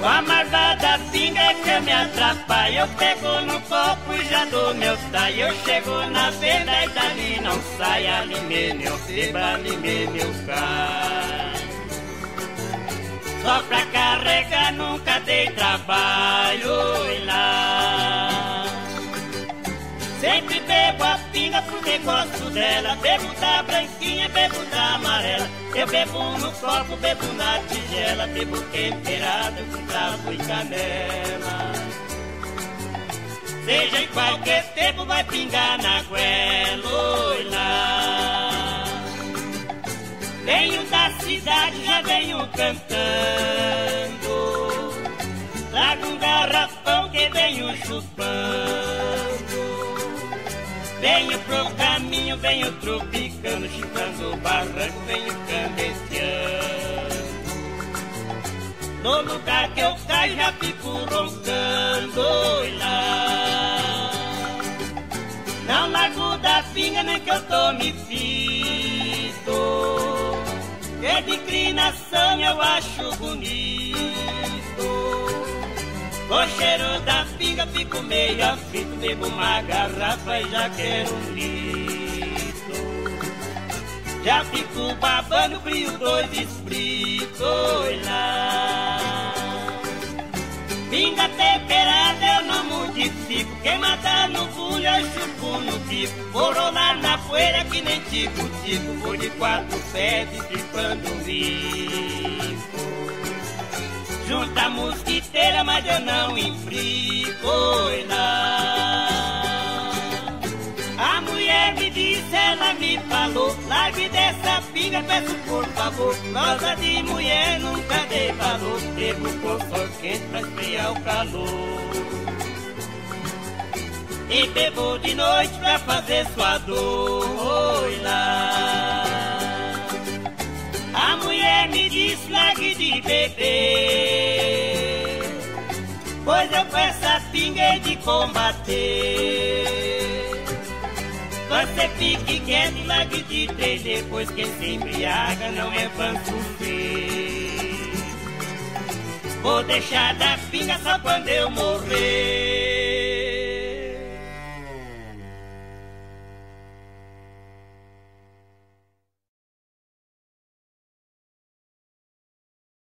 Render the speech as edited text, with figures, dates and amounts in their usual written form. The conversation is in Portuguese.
Com a marvada pinga que me atrapalha, eu pego no copo e já dou meu talho. Eu chego na venda e dali não sai. Ali mesmo eu bebo, ali mesmo eu caio. Só pra carregar nunca dei trabalho, e lá sempre bebo a pinga porque gosto dela. Bebo da branquinha, bebo da amarela. Eu bebo no copo, bebo na tigela. Bebo temperada com cravo e canela. Seja em qualquer tempo vai pingar na goela, e lá venho da cidade, já venho cantando. Trago um garrafão que venho chupando. Venho pro caminho, venho tropicando, chifrando o barranco, venho cambesteando. No lugar que eu caio já fico roncando, e lá não largo da pinga nem que eu tome fito. Que de inclinação eu acho bonito. Com o cheiro da pinga fico meio aflito. Bebo uma garrafa e já quero um litro. Já fico babando, crio 2 espritos, e lá pinga temperada eu não modifico. Queimada no bulho eu chupo no bico. Vou rolar na poeira que nem tico-tico. Vou de 4 pés tripando o bico. Junta a mosquiteira, mas eu não implico, e lá a mulher me disse, ela me falou: largue dessa pinga, peço por favor. Nossa de mulher nunca dei valor. Bebo com sol quente pra esfriar o calor. E bebo de noite pra fazer sua dor, e lá a mulher me disse: largue de beber, pois eu com essa pinga hei de combater. Você fique quieto e largue de tremer, pois quem se embriaga não é pra sofrer. Vou deixar da pinga só quando eu morrer.